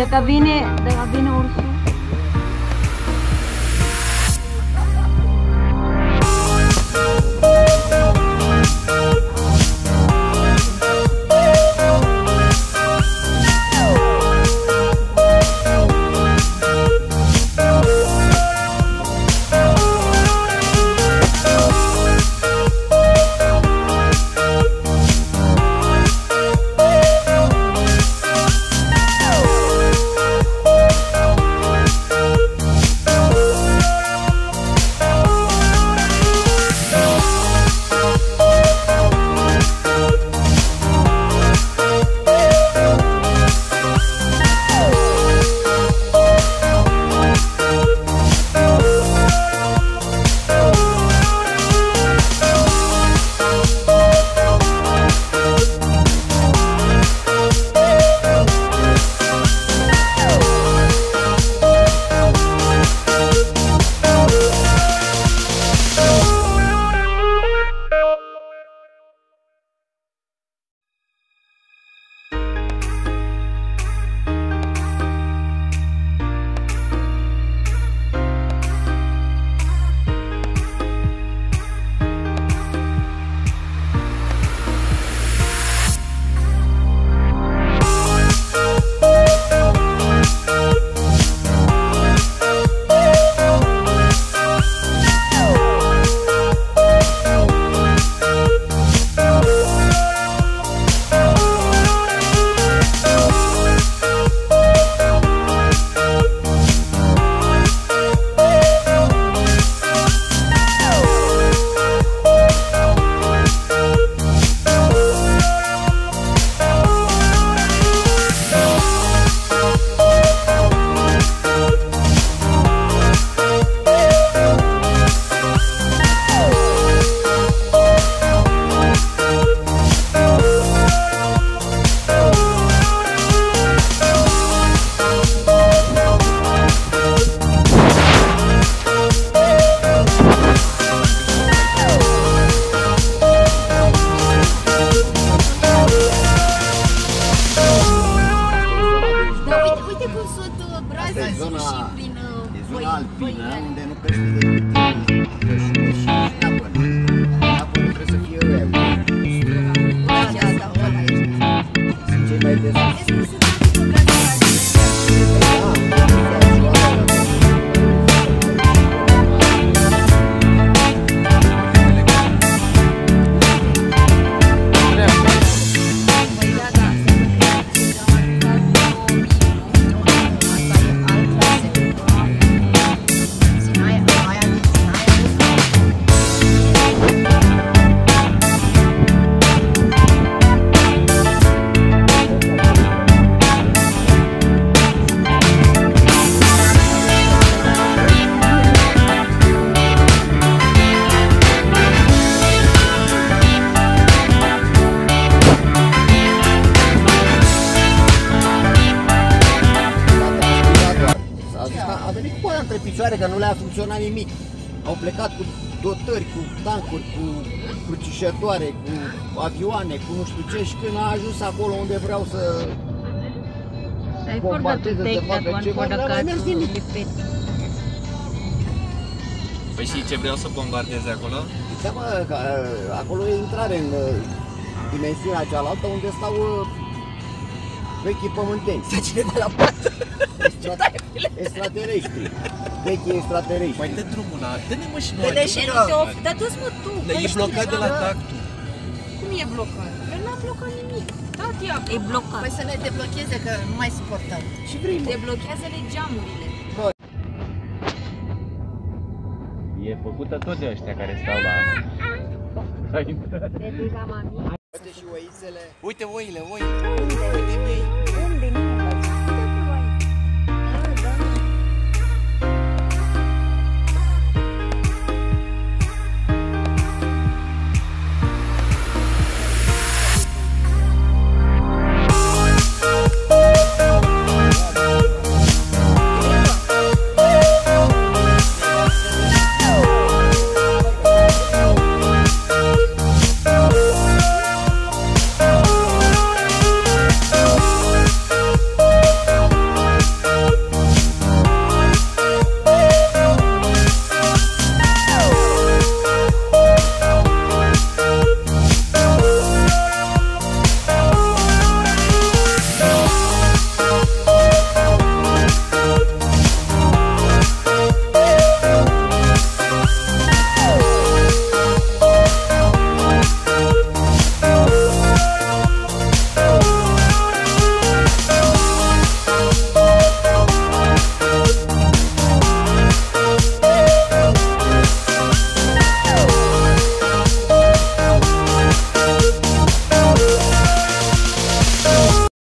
Dacă vine ursul. alpină, unde nu crește decât pășune și apă. Apă nu trebuie să fie eu. Sunt cei mai de sus. Între picioare, că nu le-a funcționat nimic. Au plecat cu dotări, cu tancuri, cu crucișătoare, cu avioane, cu nu știu ce, și când a ajuns acolo unde vreau să bombarteze, să facă ceva, dar n-a mers nimic. Păi și ce vreau să bombardeze acolo? Seama că acolo e intrare în dimensiunea cealaltă unde stau vechii pământeni. Stă cineva la poartă? Extraterestri. Vechii extraterestri. Mai dă drumul la... Dă-ne mă și noi. Dă-ne și noi. Dar du-ți mă tu. E blocat de la tactul. Cum e blocat? Că n-a blocat nimic. Tati, e blocat. Păi să ne deblocheze că nu mai suportăm. Și vrei, mă. Deblochează-le geamurile. E făcută tot de ăștia care stau la intrare. Uite și oițele. Uite oile. Uite mei.